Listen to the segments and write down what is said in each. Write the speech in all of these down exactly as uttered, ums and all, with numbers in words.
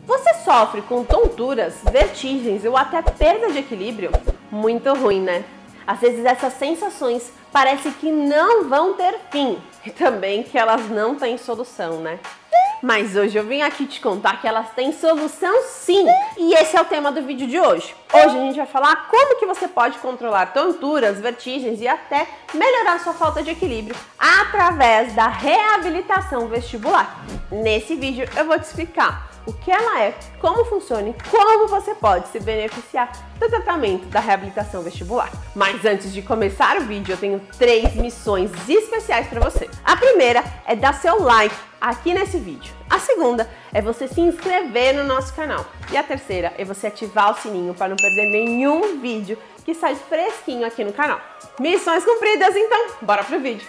Você sofre com tonturas, vertigens ou até perda de equilíbrio? Muito ruim, né? Às vezes essas sensações parecem que não vão ter fim e também que elas não têm solução, né? Mas hoje eu vim aqui te contar que elas têm solução sim! E esse é o tema do vídeo de hoje. Hoje a gente vai falar como que você pode controlar tonturas, vertigens e até melhorar sua falta de equilíbrio através da reabilitação vestibular. Nesse vídeo eu vou te explicar o que ela é, como funciona e como você pode se beneficiar do tratamento da reabilitação vestibular. Mas antes de começar o vídeo, eu tenho três missões especiais para você. A primeira é dar seu like aqui nesse vídeo. A segunda é você se inscrever no nosso canal. E a terceira é você ativar o sininho para não perder nenhum vídeo que sai fresquinho aqui no canal. Missões cumpridas, então bora pro vídeo!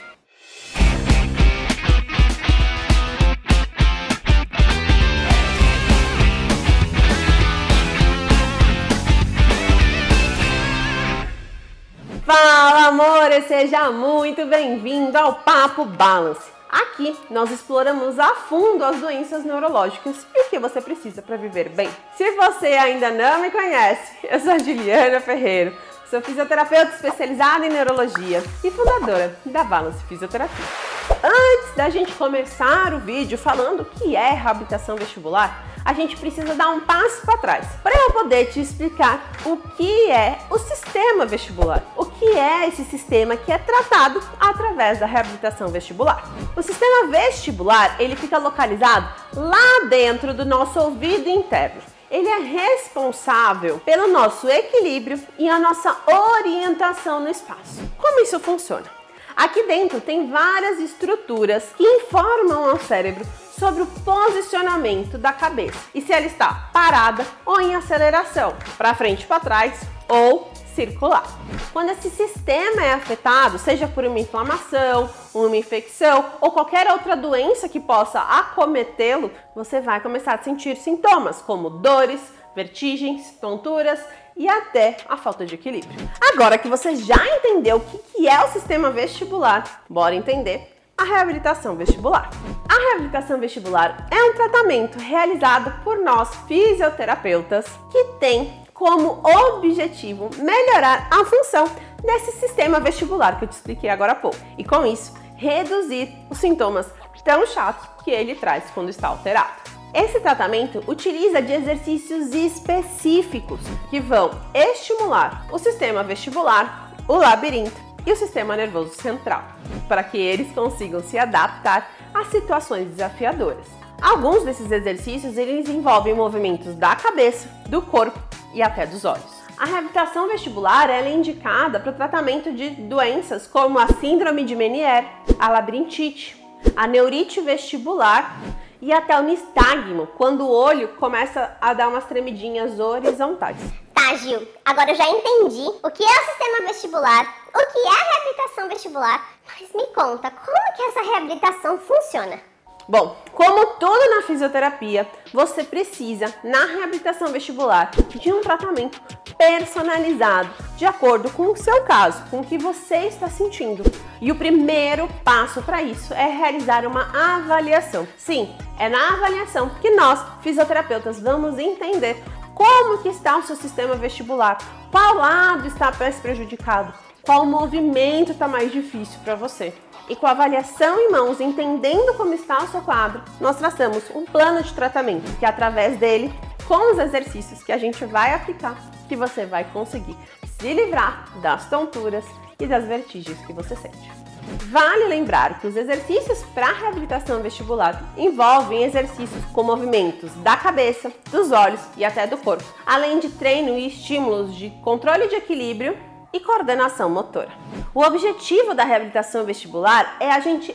Fala, amores! Seja muito bem-vindo ao Papo Balance. Aqui nós exploramos a fundo as doenças neurológicas e o que você precisa para viver bem. Se você ainda não me conhece, eu sou a Juliana Ferreiro, sou fisioterapeuta especializada em neurologia e fundadora da Balance Fisioterapia. Antes da gente começar o vídeo falando o que é reabilitação vestibular, a gente precisa dar um passo para trás para eu poder te explicar o que é o sistema vestibular. O que é esse sistema que é tratado através da reabilitação vestibular? O sistema vestibular, ele fica localizado lá dentro do nosso ouvido interno. Ele é responsável pelo nosso equilíbrio e a nossa orientação no espaço. Como isso funciona? Aqui dentro tem várias estruturas que informam ao cérebro sobre o posicionamento da cabeça e se ela está parada ou em aceleração, para frente, para trás ou circular. Quando esse sistema é afetado, seja por uma inflamação, uma infecção ou qualquer outra doença que possa acometê-lo, você vai começar a sentir sintomas como dores, vertigens, tonturas e até a falta de equilíbrio. Agora que você já entendeu o que é o sistema vestibular, bora entender a reabilitação vestibular. A reabilitação vestibular é um tratamento realizado por nós fisioterapeutas que tem como objetivo melhorar a função desse sistema vestibular que eu te expliquei agora há pouco e com isso reduzir os sintomas tão chatos que ele traz quando está alterado. Esse tratamento utiliza de exercícios específicos que vão estimular o sistema vestibular, o labirinto e o sistema nervoso central, para que eles consigam se adaptar a situações desafiadoras. Alguns desses exercícios eles envolvem movimentos da cabeça, do corpo e até dos olhos. A reabilitação vestibular ela é indicada para o tratamento de doenças como a síndrome de Meniere, a labirintite, a neurite vestibular e até o nistagmo, quando o olho começa a dar umas tremidinhas horizontais. Tá, Gil, agora eu já entendi o que é o sistema vestibular, o que é a reabilitação vestibular, mas me conta, como que essa reabilitação funciona? Bom, como tudo na fisioterapia, você precisa, na reabilitação vestibular, de um tratamento personalizado, de acordo com o seu caso, com o que você está sentindo. E o primeiro passo para isso é realizar uma avaliação. Sim, é na avaliação que nós, fisioterapeutas, vamos entender como que está o seu sistema vestibular, qual lado está mais prejudicado, qual movimento está mais difícil para você. E com a avaliação em mãos, entendendo como está o seu quadro, nós traçamos um plano de tratamento, que através dele, com os exercícios que a gente vai aplicar, que você vai conseguir se livrar das tonturas e das vertigens que você sente. Vale lembrar que os exercícios para reabilitação vestibular envolvem exercícios com movimentos da cabeça, dos olhos e até do corpo, além de treino e estímulos de controle de equilíbrio e coordenação motora. O objetivo da reabilitação vestibular é a gente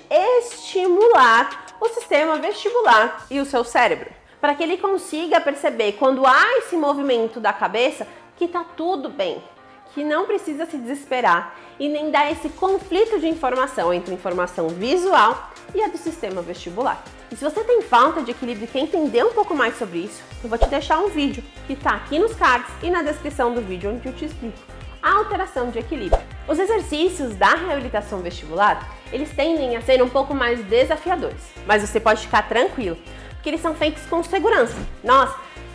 estimular o sistema vestibular e o seu cérebro, para que ele consiga perceber quando há esse movimento da cabeça que está tudo bem, que não precisa se desesperar e nem dar esse conflito de informação entre informação visual e a do sistema vestibular. E se você tem falta de equilíbrio e quer entender um pouco mais sobre isso, eu vou te deixar um vídeo que está aqui nos cards e na descrição do vídeo onde eu te explico a alteração de equilíbrio. Os exercícios da reabilitação vestibular, eles tendem a ser um pouco mais desafiadores, mas você pode ficar tranquilo, porque eles são feitos com segurança. Nós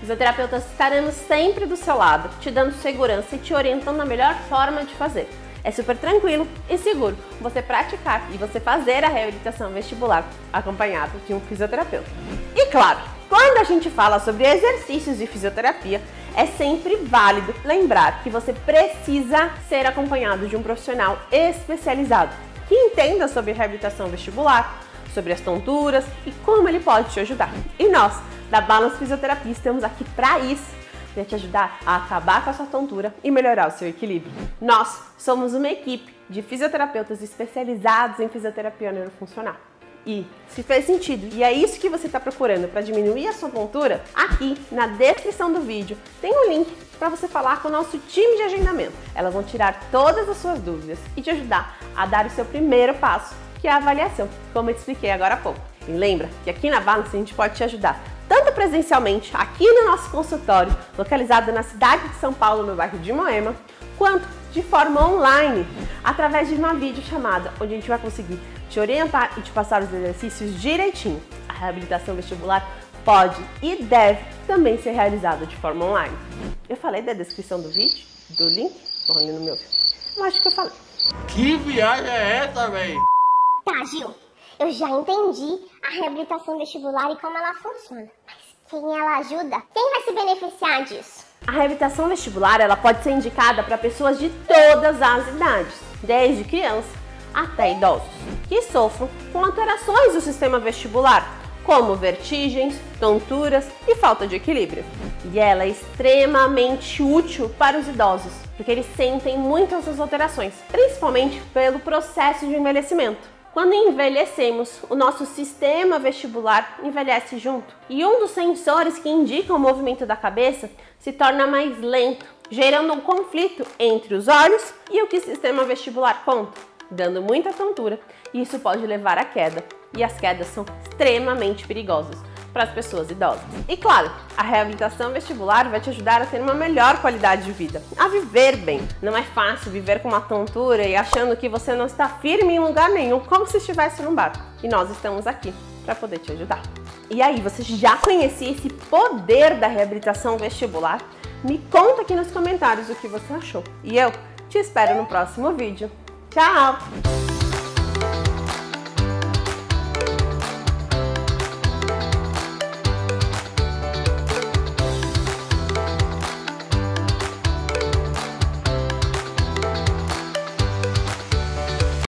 Fisioterapeutas estaremos sempre do seu lado, te dando segurança e te orientando na melhor forma de fazer. É super tranquilo e seguro você praticar e você fazer a reabilitação vestibular acompanhado de um fisioterapeuta. E claro, quando a gente fala sobre exercícios de fisioterapia, é sempre válido lembrar que você precisa ser acompanhado de um profissional especializado que entenda sobre reabilitação vestibular, sobre as tonturas e como ele pode te ajudar. E nós, da Balance Fisioterapia, estamos aqui para isso, para te ajudar a acabar com a sua tontura e melhorar o seu equilíbrio. Nós somos uma equipe de fisioterapeutas especializados em fisioterapia neurofuncional. E se fez sentido e é isso que você está procurando para diminuir a sua tontura, aqui na descrição do vídeo tem um link para você falar com o nosso time de agendamento. Elas vão tirar todas as suas dúvidas e te ajudar a dar o seu primeiro passo, que é a avaliação, como eu te expliquei agora há pouco. E lembra que aqui na Balance a gente pode te ajudar tanto presencialmente, aqui no nosso consultório, localizado na cidade de São Paulo, no bairro de Moema, quanto de forma online, através de uma videochamada, onde a gente vai conseguir te orientar e te passar os exercícios direitinho. A reabilitação vestibular pode e deve também ser realizada de forma online. Eu falei da descrição do vídeo, do link, vão ali no meu vídeo. Eu acho que eu falei. Que viagem é essa, velho? Tá, Gil, eu já entendi a reabilitação vestibular e como ela funciona. Mas quem ela ajuda? Quem vai se beneficiar disso? A reabilitação vestibular ela pode ser indicada para pessoas de todas as idades, desde criança até idosos, que sofram com alterações do sistema vestibular, como vertigens, tonturas e falta de equilíbrio. E ela é extremamente útil para os idosos, porque eles sentem muitas das alterações, principalmente pelo processo de envelhecimento. Quando envelhecemos, o nosso sistema vestibular envelhece junto e um dos sensores que indica o movimento da cabeça se torna mais lento, gerando um conflito entre os olhos e o que o sistema vestibular conta, dando muita tontura, e isso pode levar à queda, e as quedas são extremamente perigosas para as pessoas idosas. E claro, a reabilitação vestibular vai te ajudar a ter uma melhor qualidade de vida, a viver bem. Não é fácil viver com uma tontura e achando que você não está firme em lugar nenhum, como se estivesse num bar. E nós estamos aqui para poder te ajudar. E aí, você já conhecia esse poder da reabilitação vestibular? Me conta aqui nos comentários o que você achou. E eu te espero no próximo vídeo. Tchau!